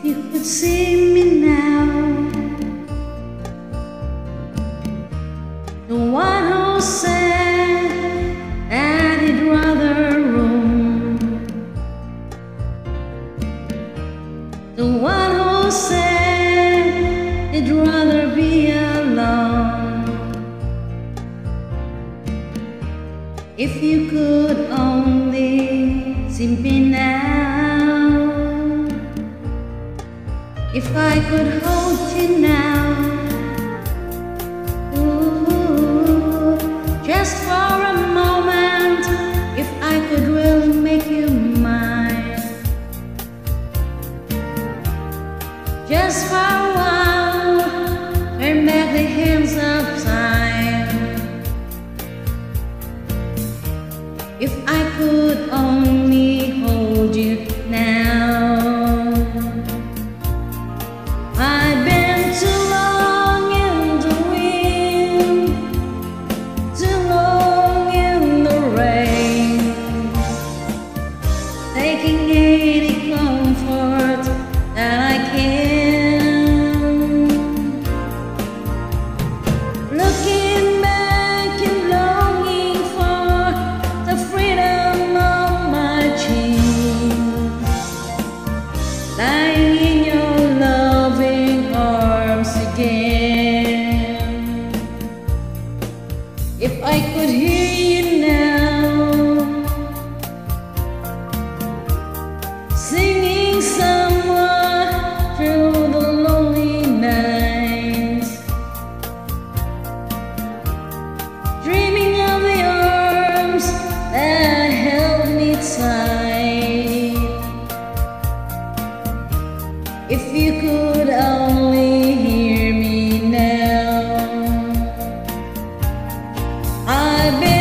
you could see me now, the one who said that he'd rather roam, the one who said he'd rather be alone. If you could only see me now, if I could hold you now, ooh, just for a moment, if I could really make you mine, just for a while, turn back the hands of time. If I could only hold you now. I've been too long in the wind, too long in the rain, taking any comfort that I can, looking back and longing for the freedom of my dreams, lying in your loving arms again. If I could hear you now, singing somewhere through the lonely nights, dreaming of the arms that held me tight. If you could only hear me now, I've been